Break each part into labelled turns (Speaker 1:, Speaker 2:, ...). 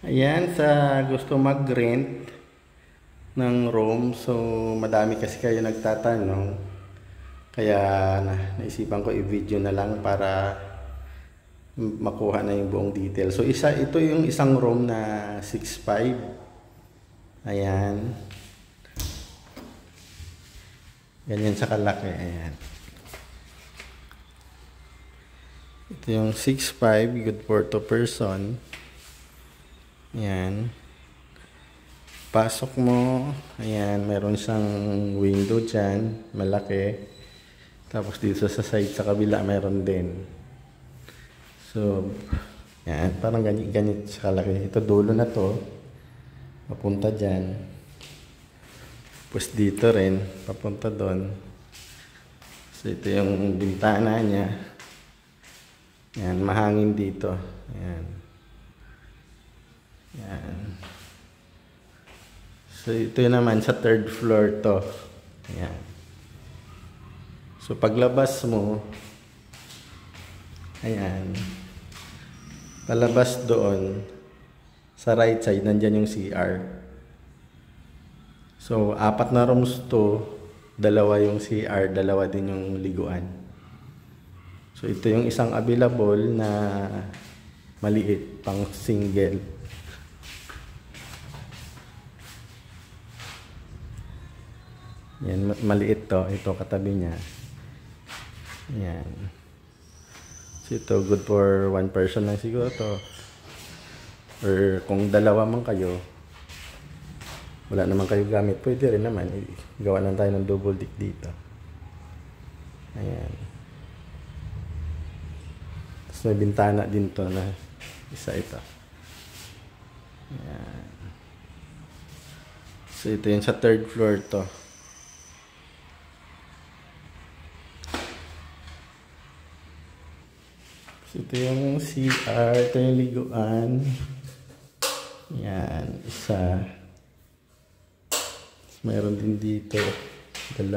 Speaker 1: Ayan, sa gusto mag-rent ng room. So, madami kasi kayo nagtatanong. Kaya naisipan ko i-video na lang para makuha na yung buong detail. So, ito yung isang room na 6'5". Ayan. Ganyan sa kalaki. Ayan. Ito yung 6'5", good for 2 person. Ayan. Pasok mo, ayan, meron siyang window dyan, malaki. Tapos dito sa side sa kabila meron din. So, ayan, parang ganyan sa kalaki. Ito dulo na to, papunta dyan. Tapos dito rin, papunta doon. So, ito yung bintana niya. Ayan, mahangin dito. Ayan. Ayan. So, ito naman sa third floor to. Ayan. So, paglabas mo, ayan, palabas doon, sa right side, nandyan yung CR. So, 4 na rooms to, 2 yung CR, 2 din yung liguan. So, ito yung isang available na maliit, pang single. Yan, maliit to. Ito katabi niya. Yan. So ito, good for 1 person lang siguro to. Or kung 2 man kayo, wala naman kayo gamit, pwede rin naman. Gawa lang tayo ng double deck dito. Ayan. Tapos may bintana din to na isa ito. Ayan. So ito yung sa third floor to. So, ito yung CR, ito yung liguan. Yan, isa. Mayroon din dito, 2.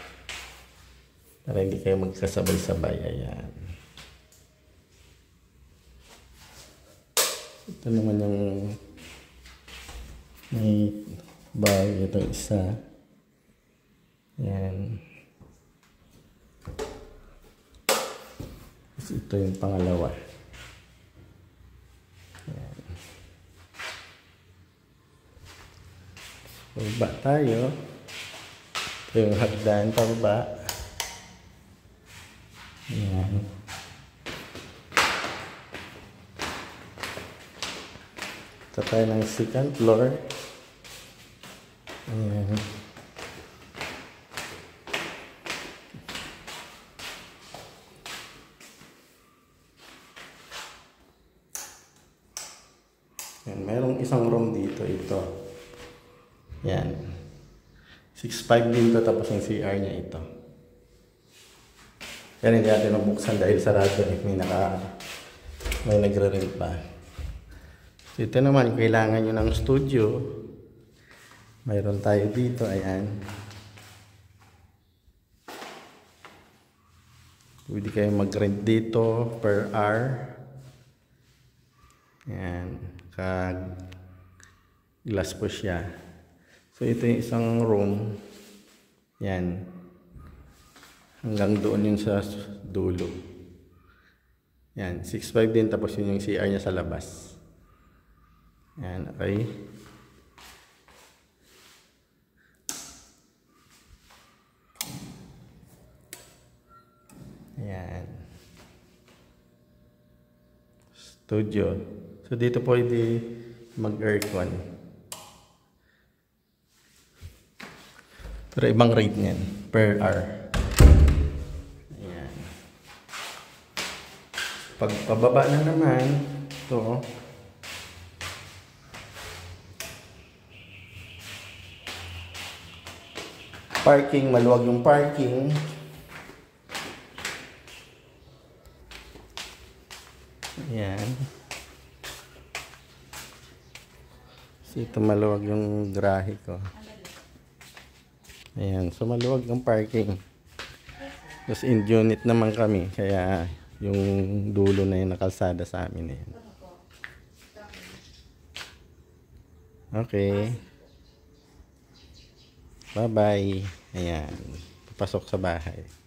Speaker 1: Para hindi kayo magkasabay-sabay. Ayan. Ito naman yung may bag. Ito isa. Ayan. Ito yung pangalawa. Ayan. Pababa tayo. Ito yung hagdan pababa. Ayan. Ito tayo ng second floor. Ayan. Yan, merong isang room dito, ito. Yan. 6'5" din to, tapos yung CR niya ito. Yan, hindi natin nabuksan dahil sarado eh. May nagre-rent pa. So, ito naman, kailangan nyo ng studio. Mayroon tayo dito, ayan. Pwede kayo mag-rent dito per hour. Ayan. Glass po siya. So ito yung isang room. Yan. Hanggang doon yun sa dulo. Yan. 6'5" din. Tapos yun yung CR niya sa labas. Yan. Okay. Yan. Studio. So dito pwede mag-aircon. Pero ibang rate niyan per hour. Ayan. Pag pababa na naman, ito. Parking, maluwag yung parking. Ayan. So, ito maluwag yung garahe ko. Ayan. So, maluwag yung parking. Tapos in unit naman kami. Kaya yung dulo na yung nakalsada sa amin. Ayan. Okay. Bye-bye. Ayan. Papasok sa bahay.